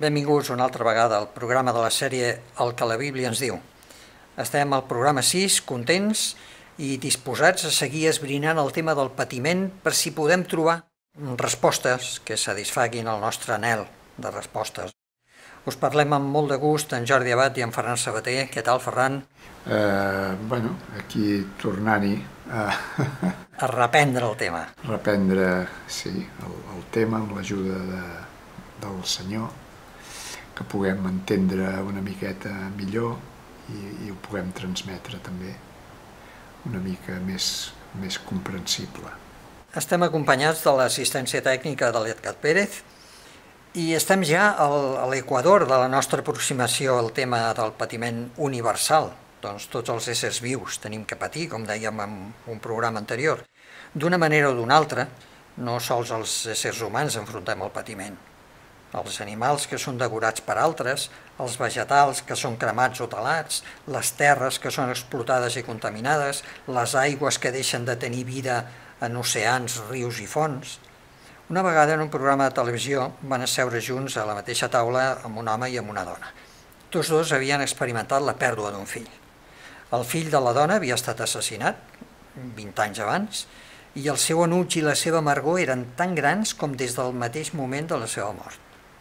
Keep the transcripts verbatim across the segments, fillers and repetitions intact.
Benvinguts una altra vegada al programa de la sèrie El que la Bíblia ens diu. Estem al programa sis, contents i disposats a seguir esbrinant el tema del patiment per si podem trobar respostes que satisfaguin el nostre anhel de respostes. Us parlem amb molt de gust en Jordi Abad i en Ferran Sabater. Què tal, Ferran? Eh, bueno, aquí tornant-hi a... a reprendre el tema. Reprendre, sí, el, el tema amb l'ajuda de, del Senyor, que puguem entendre una miqueta millor i, i ho puguem transmetre també una mica més, més comprensible. Estem acompanyats de l'assistència tècnica de l'Edgar Pérez i estem ja al, a l'equador de la nostra aproximació al tema del patiment universal. Doncs tots els éssers vius tenim que patir, com dèiem en un programa anterior. D'una manera o d'una altra, no sols els éssers humans enfrontem el patiment. Els animals que són devorats per altres, els vegetals que són cremats o talats, les terres que són explotades i contaminades, les aigües que deixen de tenir vida en oceans, rius i fonts. Una vegada en un programa de televisió van asseure junts a la mateixa taula amb un home i amb una dona. Tots dos havien experimentat la pèrdua d'un fill. El fill de la dona havia estat assassinat vint anys abans i el seu enuig i la seva amargor eren tan grans com des del mateix moment de la seva mort.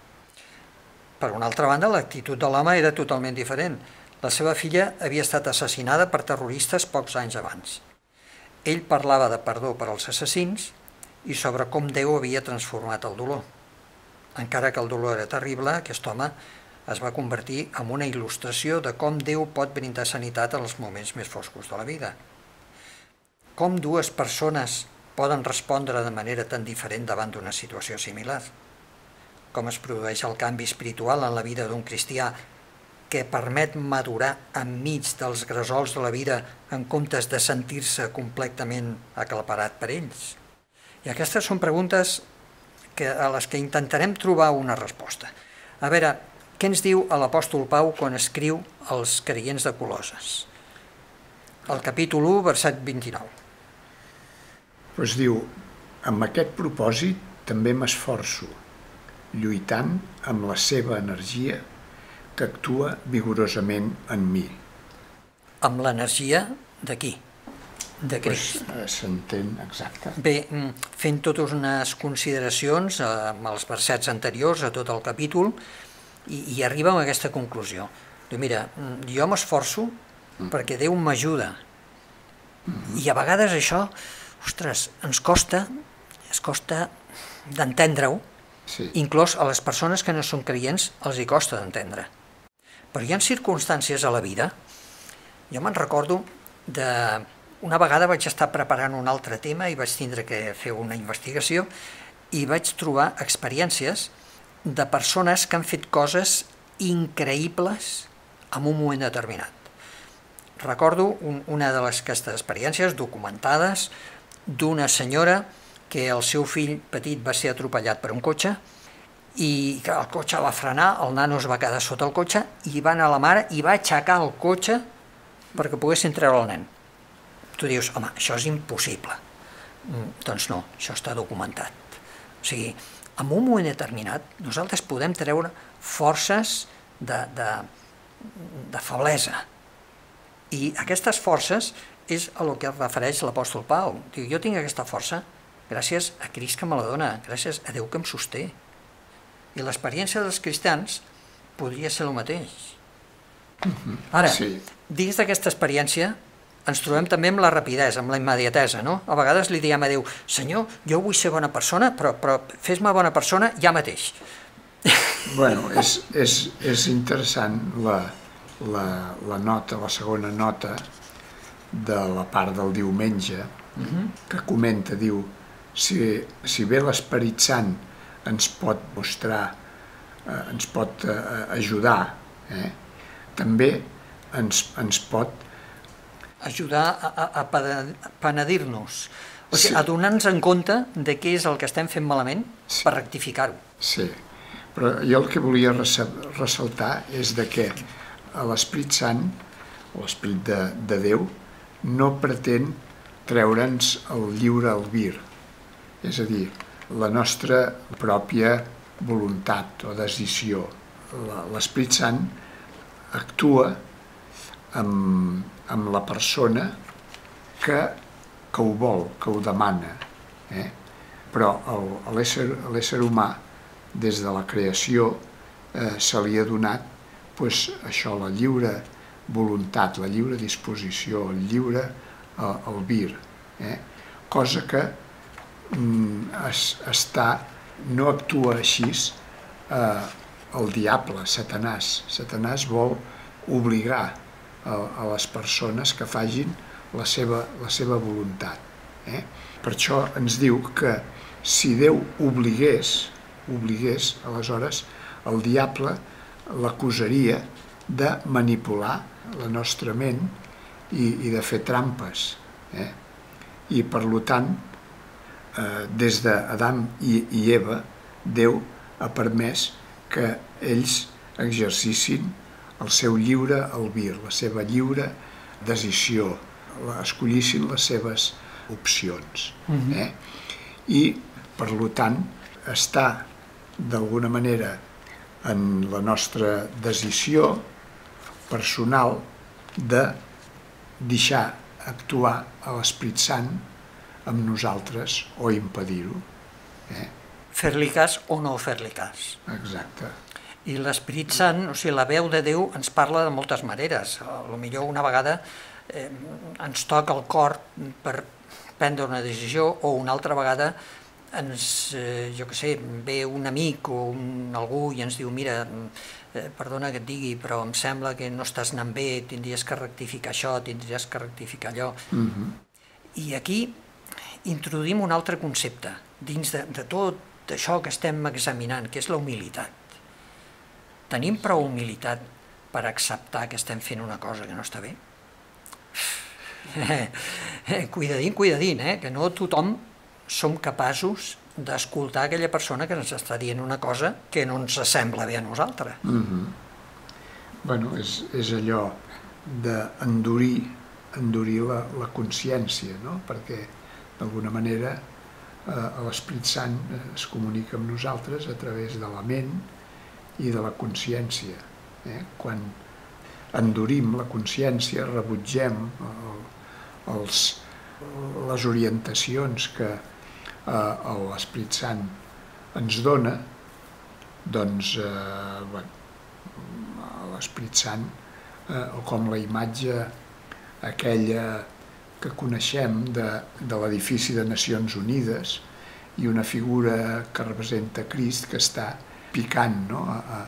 Per una altra banda, l'actitud de l'home era totalment diferent. La seva filla havia estat assassinada per terroristes pocs anys abans. Ell parlava de perdó per als assassins i sobre com Déu havia transformat el dolor. Encara que el dolor era terrible, aquest home es va convertir en una il·lustració de com Déu pot brindar sanitat en els moments més foscos de la vida. Com dues persones poden respondre de manera tan diferent davant d'una situació similar? Com es produeix el canvi espiritual en la vida d'un cristià que permet madurar enmig dels gresols de la vida en comptes de sentir-se completament aclaparat per ells? I aquestes són preguntes que, a les que intentarem trobar una resposta. A veure, què ens diu l'apòstol Pau quan escriu als creients de Colosses? El capítol u, verset vint-i-nou. Pues diu, amb aquest propòsit també m'esforço, lluitant amb la seva energia que actua vigorosament en mi. Amb l'energia de qui? De Crist. Pues, s'entén exacte. Bé, fent totes unes consideracions amb els versets anteriors a tot el capítol i, i arriba a aquesta conclusió. Diu, mira, jo m'esforço mm. perquè Déu m'ajuda. Mm-hmm. I a vegades això, ostres, ens costa, es costa d'entendre-ho. Sí. Inclús a les persones que no són creients els hi costa d'entendre. Però hi ha circumstàncies a la vida. Jo me'n recordo de... Una vegada vaig estar preparant un altre tema i vaig tindre que fer una investigació i vaig trobar experiències de persones que han fet coses increïbles en un moment determinat. Recordo un, una de les aquestes experiències documentades d'una senyora que el seu fill petit va ser atropellat per un cotxe i que el cotxe va frenar, el nano es va quedar sota el cotxe i va anar a la mare i va aixecar el cotxe perquè poguessin treure el nen. Tu dius, home, això és impossible. Mm, doncs no, això està documentat. O sigui, en un moment determinat nosaltres podem treure forces de, de, de feblesa. I aquestes forces és a lo que es refereix l'apòstol Pau. Diu, jo tinc aquesta força gràcies a Crist que me la dona, gràcies a Déu que em sosté. I l'experiència dels cristians podria ser el mateix. Ara, sí. Dins d'aquesta experiència ens trobem també amb la rapidesa, amb la immediatesa, no? A vegades li diem a Déu, Senyor, jo vull ser bona persona, però, però fes-me bona persona ja mateix. Bueno, és, és, és interessant la, la, la nota, la segona nota de la part del diumenge, uh-huh. que comenta, diu, si, si bé l'Esperit Sant ens pot mostrar, eh, ens pot eh, ajudar, eh, també ens, ens pot ajudar a, a, a penedir-nos, o sigui, sí. a donar-nos en compte de què és el que estem fent malament sí. per rectificar-ho. Sí, però jo el que volia ressaltar és de que l'Esperit Sant, l'Esperit de, de Déu, no pretén treure'ns el lliure albir, és a dir, la nostra pròpia voluntat o decisió, l'Espírit Sant actua amb, amb la persona que, que ho vol, que ho demana. Eh? Però l'ésser humà, des de la creació, eh, se li ha donat pues, això, la lliure voluntat, la lliure disposició, el lliure eh, albir. Eh? Cosa que mm, es, està, no actua així eh, el diable, Satanàs. Satanàs vol obligar a, a les persones que facin la seva, la seva voluntat. Eh? Per això ens diu que si Déu obligués, obligués, aleshores el diable l'acusaria de manipular la nostra ment i, i de fer trampes. Eh? I per tant, eh, des d'Adam i, i Eva, Déu ha permès que ells exercissin el seu lliure albir, la seva lliure decisió, escollissin les seves opcions. Eh? I, per tant, està d'alguna manera en la nostra decisió personal de deixar actuar a l'Espírit Sant amb nosaltres o impedir-ho. Eh? Fer-li cas o no fer-li cas. Exacte. I l'Espírit Sant, o sigui, la veu de Déu ens parla de moltes maneres. Potser una vegada eh, ens toca el cor per prendre una decisió o una altra vegada ens, eh, jo què sé, ve un amic o un, algú i ens diu mira, eh, perdona que et digui, però em sembla que no estàs anant bé, tindries que rectificar això, tindries que rectificar allò. Mm-hmm. I aquí introduïm un altre concepte dins de, de tot això que estem examinant, que és la humilitat. Tenim prou humilitat per acceptar que estem fent una cosa que no està bé? Cuidadín, cuidadín, eh? Que no tothom som capaços d'escoltar aquella persona que ens està dient una cosa que no ens sembla bé a nosaltres. Mm-hmm. Bueno, és, és allò d'endurir endurir la, la consciència, no? Perquè d'alguna manera eh, l'Espírit Sant es comunica amb nosaltres a través de la ment i de la consciència. Eh? Quan endurim la consciència, rebutgem el, els, les orientacions que eh, l'Espírit Sant ens dona, doncs eh, bueno, l'Espírit Sant, eh, com la imatge aquella que coneixem de, de l'edifici de Nacions Unides i una figura que representa Crist que està picant, no? a,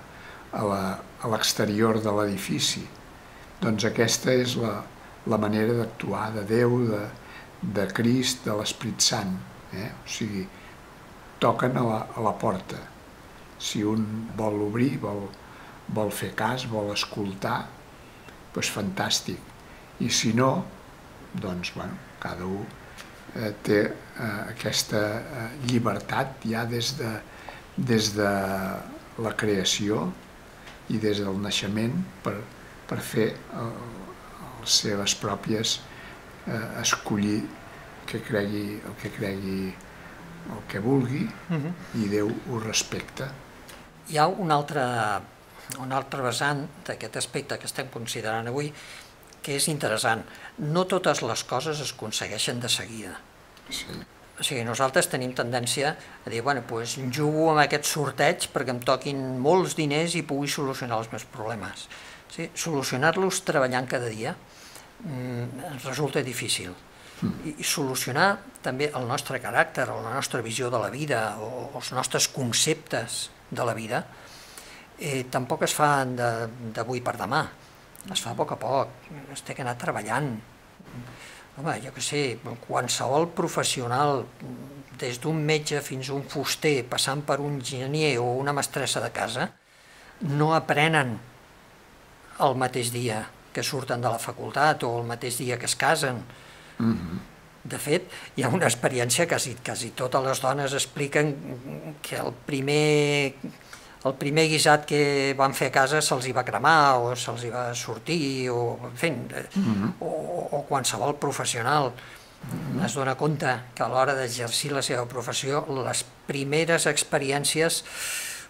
a l'exterior de l'edifici. Doncs aquesta és la, la manera d'actuar de Déu, de, de Crist, de l'Espírit Sant. Eh? O sigui, toquen a la, a la porta. Si un vol obrir, vol, vol fer cas, vol escoltar, doncs fantàstic. I si no, doncs, bueno, cada un eh, té eh, aquesta eh, llibertat ja des de, des de la creació i des del naixement per, per fer el, les seves pròpies, eh, escollir que cregui, el que cregui el que vulgui, uh-huh. I Déu ho respecta. Hi ha un altre, un altre vessant d'aquest aspecte que estem considerant avui que és interessant. No totes les coses es aconsegueixen de seguida. Sí. O sigui, nosaltres tenim tendència a dir, bueno, doncs jugo amb aquest sorteig perquè em toquin molts diners i pugui solucionar els meus problemes. Sí? Solucionar-los treballant cada dia mm, ens resulta difícil. Mm. I, I solucionar també el nostre caràcter, o la nostra visió de la vida, o, o els nostres conceptes de la vida, eh, tampoc es fa d'avui per demà. Es fa a poc a poc, es té que anar treballant. Home, jo què sé, qualsevol professional, des d'un metge fins a un fuster, passant per un enginyer o una mestressa de casa, no aprenen el mateix dia que surten de la facultat o el mateix dia que es casen. Mm-hmm. De fet, hi ha una experiència que quasi, quasi totes les dones expliquen que el primer... el primer guisat que van fer a casa se'ls hi va cremar o se'ls hi va sortir o, en fi, mm-hmm. o, o qualsevol professional mm-hmm. es dona compte que a l'hora d'exercir la seva professió les primeres experiències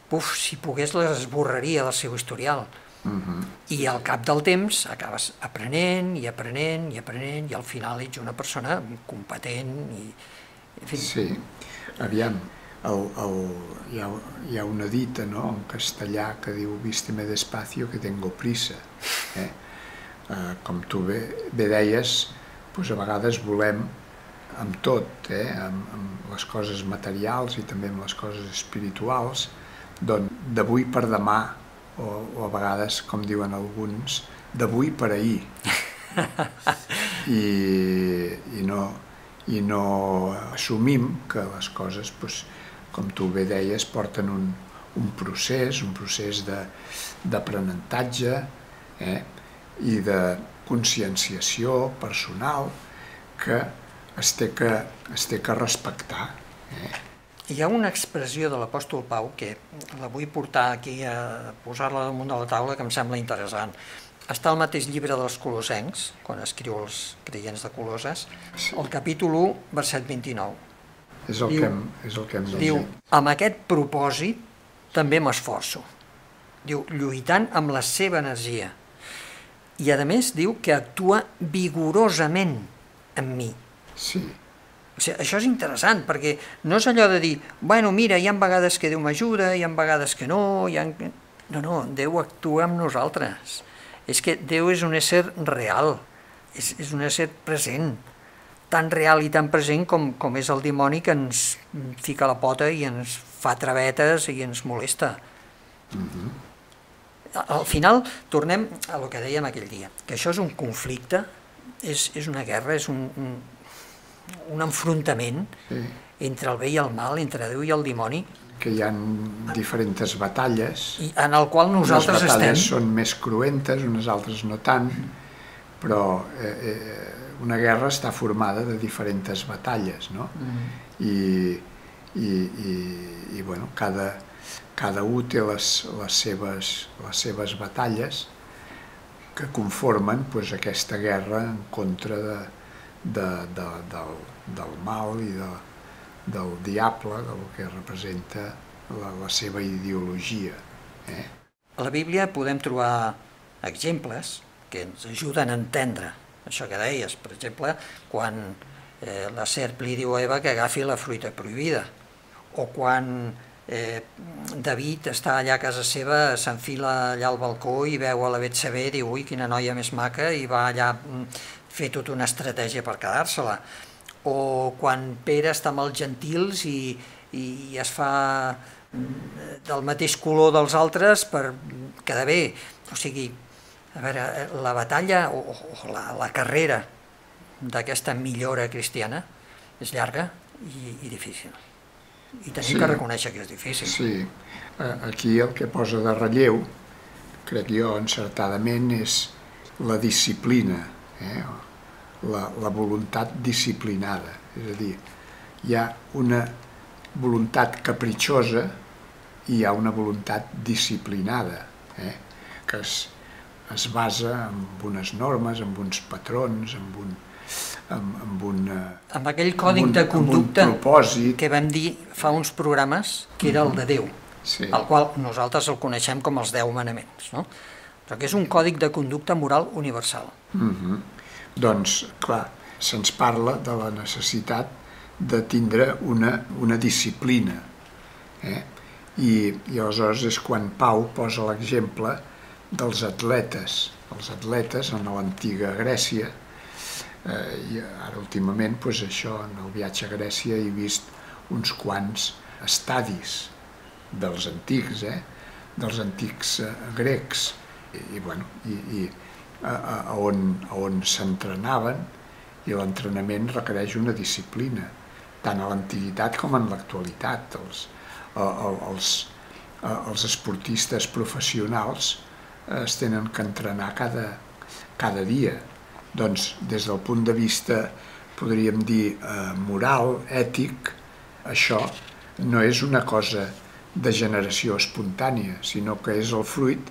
puf, si pogués les esborraria del seu historial. Uh-huh. I al cap del temps acabes aprenent i aprenent i aprenent i al final ets una persona competent i... En fi. Sí, aviam, el, el, hi, ha, hi ha una dita, no?, en castellà que diu vísteme despacio que tengo prisa. Eh? Uh, com tu bé, bé deies, doncs a vegades volem amb tot, eh? amb, amb les coses materials i també amb les coses espirituals, doncs d'avui per demà, o, o a vegades, com diuen alguns, d'avui per ahir. I, i, no, I no assumim que les coses, doncs, com tu bé deies, porten un, un procés, un procés d'aprenentatge, eh? i de conscienciació personal que es té que, es té que respectar. Eh? Hi ha una expressió de l'apòstol Pau que la vull portar aquí a posar-la damunt de la taula que em sembla interessant. Està al mateix llibre dels Colossencs, quan escriu els creients de Colosses, el capítol u, verset vint-i-nou. És el, diu, que, hem, és el que hem llegit. Diu, amb aquest propòsit també m'esforço. Diu, lluitant amb la seva energia. I a més diu que actua vigorosament en mi. Sí. O sigui, això és interessant, perquè no és allò de dir, bueno, mira, hi ha vegades que Déu m'ajuda, hi ha vegades que no, hi ha... no, no, Déu actua amb nosaltres. És que Déu és un ésser real, és, és un ésser present, tan real i tan present com, com és el dimoni que ens fica la pota i ens fa travetes i ens molesta. Mm-hmm. Al final, tornem a el que dèiem aquell dia, que això és un conflicte, és, és una guerra, és un, un, un enfrontament sí. entre el bé i el mal, entre Déu i el dimoni. Que hi ha diferents batalles. I en el qual nosaltres estem... Unes batalles són més cruentes, unes altres no tant, però eh, eh, una guerra està formada de diferents batalles, no? Mm. I, i, i, i bueno, cada, cada un té les, les, seves, les seves batalles que conformen pues, aquesta guerra en contra de, de, de, del, del mal i de, del diable, del que representa la, la seva ideologia. Eh? A la Bíblia podem trobar exemples que ens ajuden a entendre això que deies. Per exemple, quan eh, la serp li diu a Eva que agafi la fruita prohibida, o quan eh, David està allà a casa seva, s'enfila allà al balcó i veu a la Betsabé i diu, ui, quina noia més maca, i va allà fer tota una estratègia per quedar-se-la. O quan Pere està amb els gentils i, i es fa del mateix color dels altres per quedar bé. O sigui, a veure, la batalla o, o la, la carrera d'aquesta millora cristiana és llarga i, i difícil. I tenim sí, que reconèixer que és difícil. Sí, aquí el que posa de relleu, crec jo encertadament, és la disciplina, eh? La, la voluntat disciplinada. És a dir, hi ha una voluntat capritxosa i hi ha una voluntat disciplinada, eh? que es, es basa en unes normes, en uns patrons, en un, en, en un, amb aquell còdic un, de conducta que vam dir fa uns programes que era el de Déu, sí. el qual nosaltres el coneixem com els deu manaments, no? Però que és un còdic de conducta moral universal. Mm-hmm. Doncs, clar, se'ns parla de la necessitat de tindre una, una disciplina. Eh? I, I aleshores és quan Pau posa l'exemple dels atletes. Els atletes en l'antiga Grècia, eh, i ara últimament, doncs això, en el viatge a Grècia he vist uns quants estadis dels antics, eh? dels antics eh, grecs, i, i bueno, i, i A, a on, a on s'entrenaven, i l'entrenament requereix una disciplina, tant a l'antiguitat com en l'actualitat. Els, els, els esportistes professionals es tenen que entrenar cada, cada dia. Doncs, des del punt de vista, podríem dir, moral, ètic, això no és una cosa de generació espontània, sinó que és el fruit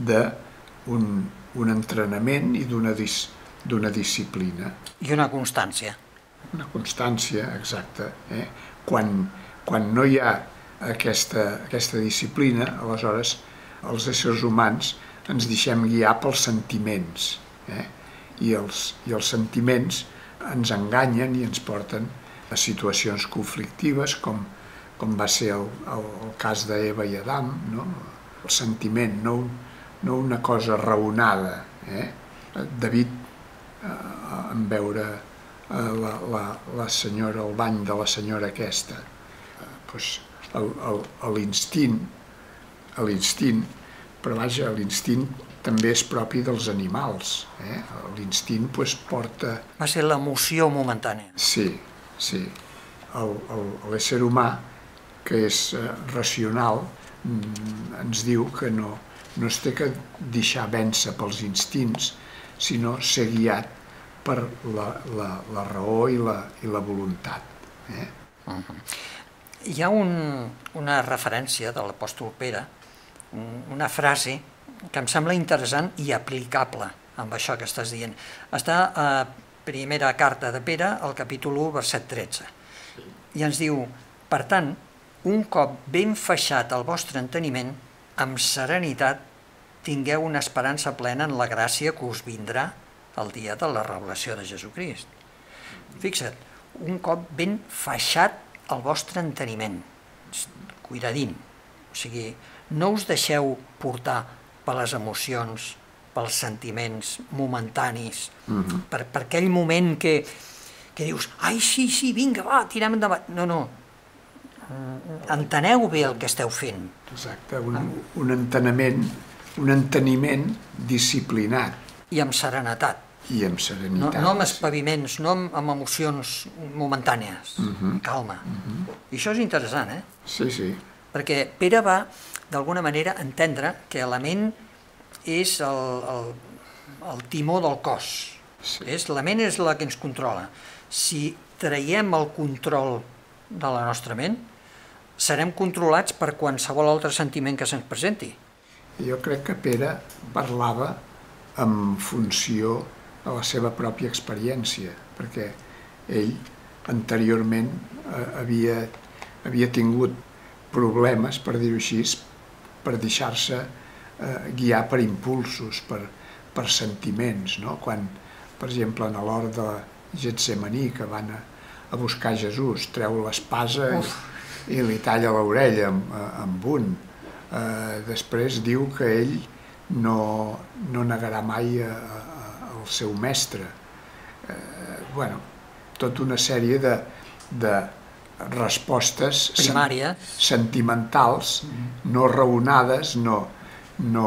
d'un un entrenament i d'una dis, d'una disciplina. I una constància. Una constància, exacta. Eh? Quan, quan no hi ha aquesta, aquesta disciplina, aleshores els éssers humans ens deixem guiar pels sentiments, eh? I, els, i els sentiments ens enganyen i ens porten a situacions conflictives com, com va ser el, el, el cas d'Eva i Adam, no? El sentiment, no, no una cosa raonada. Eh? David, eh, en veure eh, la, la, la senyora, el bany de la senyora aquesta, eh, doncs l'instint, l'instint, però vaja, l'instint també és propi dels animals. Eh? L'instint doncs, porta... Va ser l'emoció momentània. Sí, sí. L'ésser humà, que és eh, racional, ens diu que no, no es té que deixar vèncer pels instints, sinó ser guiat per la, la, la raó i la, i la voluntat. Eh? Uh-huh. Hi ha un, una referència de l'apòstol Pere, una frase que em sembla interessant i aplicable amb això que estàs dient. Està a primera carta de Pere, al capítol u, verset tretze. I ens diu, per tant, un cop ben feixat el vostre enteniment, amb serenitat tingueu una esperança plena en la gràcia que us vindrà el dia de la revelació de Jesucrist. Fixa't, un cop ben feixat el vostre enteniment, cuidadín, o sigui, no us deixeu portar per les emocions, pels sentiments momentanis, mm-hmm. per, per aquell moment que, que dius, ai, sí, sí, vinga, va, tirem endavant. No, no, enteneu bé el que esteu fent. Exacte, un, un enteniment, un enteniment disciplinat. I amb serenetat. I amb serenitat. No, no amb espaviments, no amb, amb emocions momentànies, mm-hmm. calma. Mm-hmm. I això és interessant, eh? Sí, sí. Perquè Pere va, d'alguna manera, entendre que la ment és el, el, el timó del cos. Sí. És, la ment és la que ens controla. Si traiem el control de la nostra ment, serem controlats per qualsevol altre sentiment que se'ns presenti. Jo crec que Pere parlava en funció de la seva pròpia experiència, perquè ell anteriorment eh, havia, havia tingut problemes, per dir-ho així, per deixar-se eh, guiar per impulsos, per, per sentiments, no? Quan, per exemple, en l'hort de Getsemaní, que van a, a buscar Jesús, treu l'espasa i, i li talla l'orella amb, amb un. Eh, després diu que ell no, no negarà mai a, a, al seu mestre. Eh, bueno, tota una sèrie de, de respostes primàries, sentimentals, no raonades, no, no,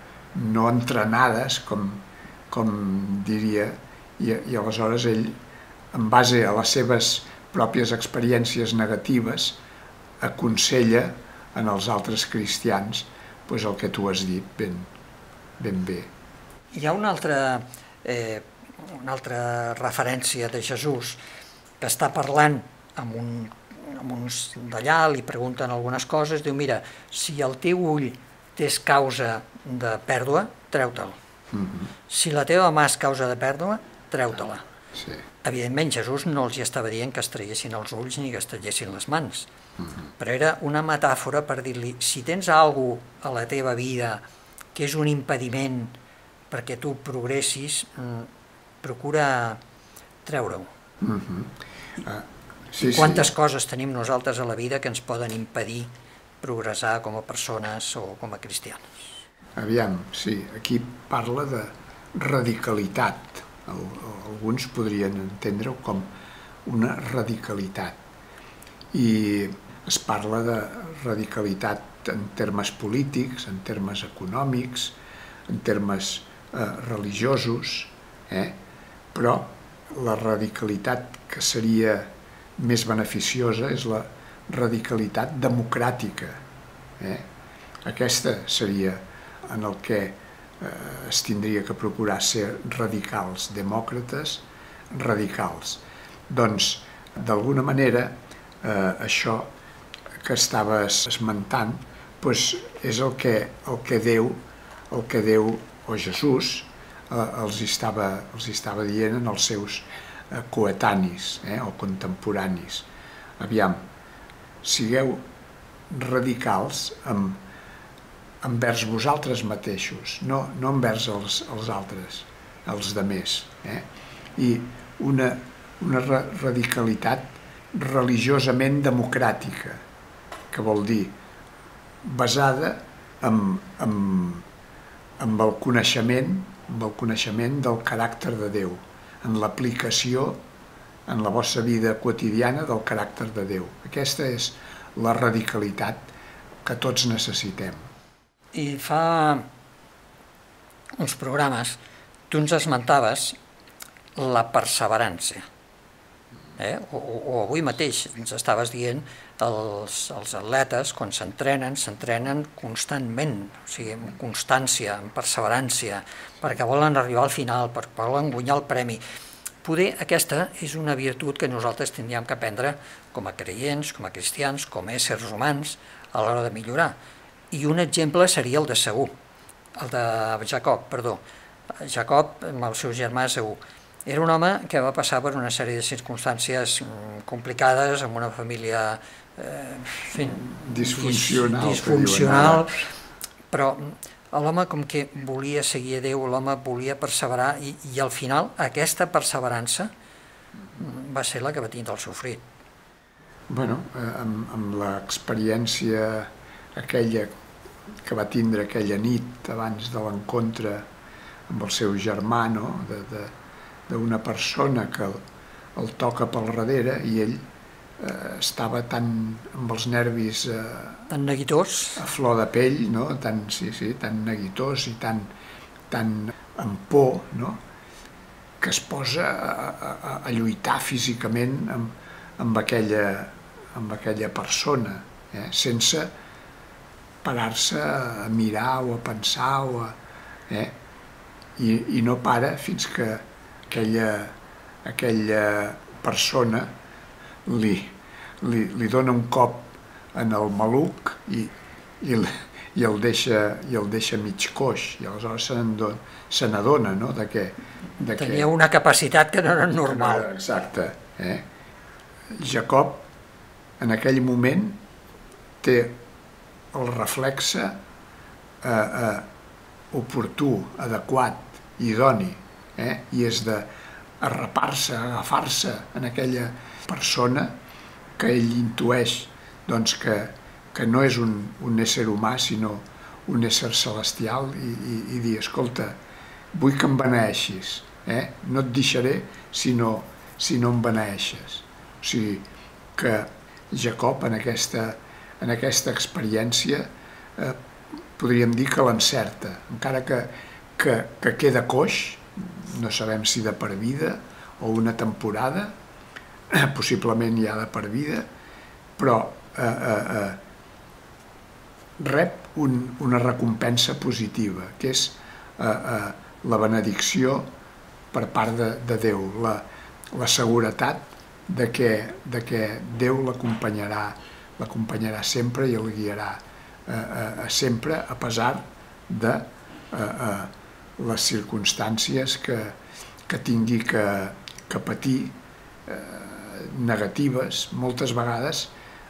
no entrenades, com, com diria, i, i aleshores ell, en base a les seves pròpies experiències negatives, aconsella en els altres cristians pues, el que tu has dit ben, ben bé. Hi ha una altra, eh, una altra referència de Jesús que està parlant amb, un, amb uns d'allà, li pregunten algunes coses, diu, mira, si el teu ull és causa de pèrdua, treu-te'l. Mm-hmm. Si la teva mà és causa de pèrdua, treu-te-la. Sí. Evidentment, Jesús no els hi estava dient que es traiessin els ulls ni que es tallessin les mans, mm-hmm. però era una metàfora per dir-li, si tens alguna cosa a la teva vida que és un impediment perquè tu progressis, procura treure-ho. Mm-hmm. uh, sí, Quantes sí. coses tenim nosaltres a la vida que ens poden impedir progressar com a persones o com a cristians? Aviam, sí, aquí parla de radicalitat. Alguns podrien entendre-ho com una radicalitat. I es parla de radicalitat en termes polítics, en termes econòmics, en termes eh, religiosos, eh? Però la radicalitat que seria més beneficiosa és la radicalitat democràtica. Eh? Aquesta seria en el que eh, es tindria que procurar ser radicals, demòcrates radicals. Doncs, d'alguna manera, eh, això que estaves esmentant doncs és el que, el que Déu, el que Déu o Jesús eh, els, estava, els estava dient en els seus eh, coetanis eh, o contemporanis. Aviam, sigueu radicals amb, envers vosaltres mateixos, no, no envers els, els altres, els demés. Eh? I una, una radicalitat religiosament democràtica, que vol dir basada en, en, en el coneixement, en el coneixement del caràcter de Déu, en l'aplicació en la vostra vida quotidiana del caràcter de Déu. Aquesta és la radicalitat que tots necessitem. I fa uns programes tu ens esmentaves la perseverança. Eh? O, o avui mateix ens estaves dient els, els atletes, quan s'entrenen, s'entrenen constantment, o sigui, amb constància, amb perseverància, perquè volen arribar al final, perquè volen guanyar el premi. Poder aquesta és una virtut que nosaltres tindríem que aprendre com a creients, com a cristians, com a éssers humans, a l'hora de millorar. I un exemple seria el de Esaú, el de Jacob, perdó. Jacob, amb el seu germà Esaú. Era un home que va passar per una sèrie de circumstàncies complicades, amb una família eh, disfuncional, disfuncional però l'home com que volia seguir a Déu, l'home volia perseverar i, i al final aquesta perseverança va ser la que va tindre el seu fruit. Bueno, amb, amb l'experiència aquella que va tindre aquella nit abans de l'encontre amb el seu germà, no? de, de, d'una persona que el, el toca pel darrere i ell eh, estava tan amb els nervis eh, tan neguitós, a flor de pell, no? tan, sí, sí, tan neguitós i tan, tan amb por, no? que es posa a, a, a lluitar físicament amb, amb, aquella, amb aquella persona, eh? sense parar-se a mirar o a pensar o a, eh? I, i no para fins que aquella, aquella persona li, li, li dona un cop en el maluc i, i, i, el, deixa, i el deixa mig coix, i aleshores se n'adona, no? de que, de tenia que, una capacitat que no era normal. Exacte. Eh? Jacob, en aquell moment, té el reflexe eh, eh, oportú, adequat, idoni, eh? i és d'arrapar-se, agafar-se en aquella persona que ell intueix doncs, que, que no és un, un ésser humà, sinó un ésser celestial, i, i, i dir, escolta, vull que em beneeixis, eh? no et deixaré si no, si no em beneeixes. O sigui, que Jacob, en aquesta, en aquesta experiència, eh, podríem dir que l'encerta, encara que Que, que queda coix, no sabem si de per vida o una temporada, eh, possiblement ja de per vida, però eh, eh, eh, rep un, una recompensa positiva, que és eh, eh, la benedicció per part de, de Déu, la, la seguretat de que, de que Déu l'acompanyarà, l'acompanyarà sempre i el guiarà eh, eh, sempre, a pesar de eh, eh, les circumstàncies que, que tingui que, que patir eh, negatives, moltes vegades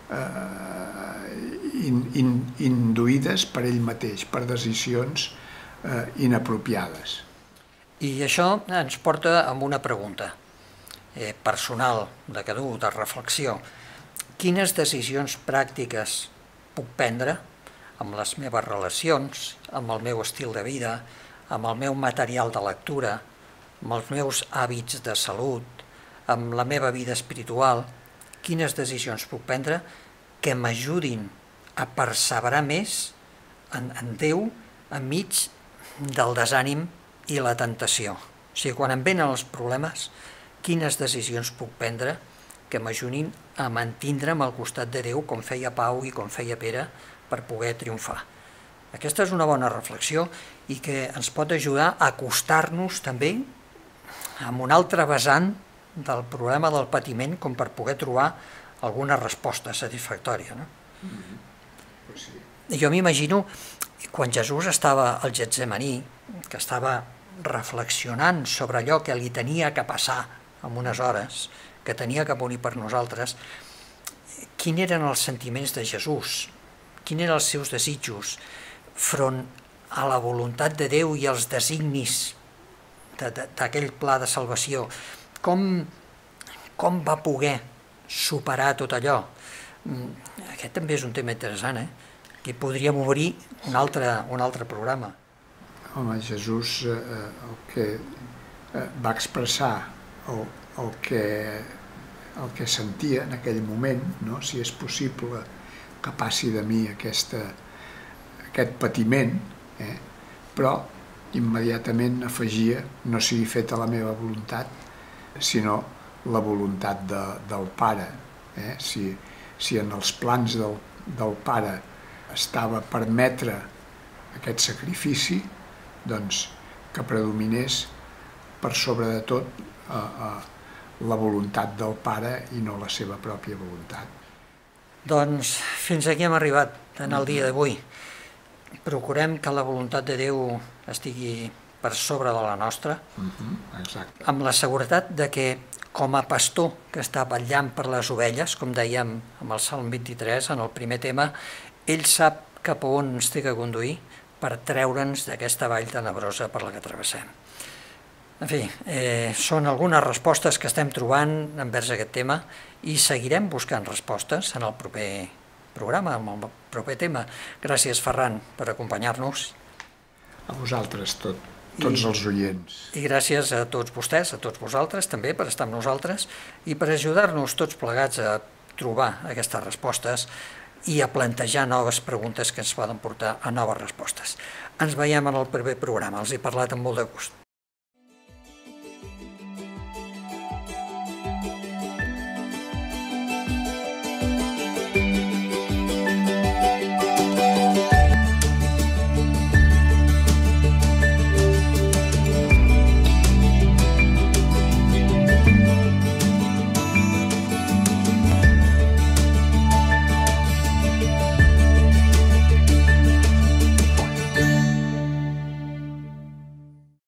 eh, in, in, induïdes per ell mateix, per decisions eh, inapropiades. I això ens porta a una pregunta eh, personal, de cada un, de reflexió. Quines decisions pràctiques puc prendre amb les meves relacions, amb el meu estil de vida, amb el meu material de lectura, amb els meus hàbits de salut, amb la meva vida espiritual, quines decisions puc prendre que m'ajudin a perseverar més en, en Déu enmig del desànim i la tentació. O sigui, quan em venen els problemes, quines decisions puc prendre que m'ajudin a mantindre'm al costat de Déu, com feia Pau i com feia Pere, per poder triomfar. Aquesta és una bona reflexió i que ens pot ajudar a acostar-nos també a un altre vessant del problema del patiment, com per poder trobar alguna resposta satisfactòria. No? Mm-hmm. Pues sí. Jo m'imagino quan Jesús estava al Getsemaní, que estava reflexionant sobre allò que li tenia que passar en unes hores, que tenia que morir per nosaltres, quins eren els sentiments de Jesús? quins eren els seus desitjos front a la voluntat de Déu i els designis d'aquell pla de salvació. Com, com va poder superar tot allò? Aquest també és un tema interessant, eh? Aquí podríem obrir un altre, un altre programa. Home, Jesús eh, el que eh, va expressar el, el, que, el que sentia en aquell moment, no? Si és possible que passi de mi aquesta, aquest patiment, eh? Però immediatament afegia no sigui feta la meva voluntat, sinó la voluntat de, del Pare. Eh? Si, si en els plans del, del Pare estava permetre aquest sacrifici, doncs que predominés per sobre de tot eh, eh, la voluntat del Pare i no la seva pròpia voluntat. Doncs fins aquí hem arribat en el dia d'avui. Procurem que la voluntat de Déu estigui per sobre de la nostra, uh-huh, exacte. Amb la seguretat de que, com a pastor que està vetllant per les ovelles, com dèiem amb el Salm vint-i-tres, en el primer tema, ell sap cap a on ens té que conduir per treure'ns d'aquesta vall tenebrosa per la que travessem. En fi, eh, són algunes respostes que estem trobant envers aquest tema i seguirem buscant respostes en el proper programa, amb el proper tema. Gràcies, Ferran, per acompanyar-nos. A vosaltres, tot, tots I, els oients. I gràcies a tots vostès, a tots vosaltres, també, per estar amb nosaltres i per ajudar-nos tots plegats a trobar aquestes respostes i a plantejar noves preguntes que ens poden portar a noves respostes. Ens veiem en el proper programa. Els he parlat amb molt de gust.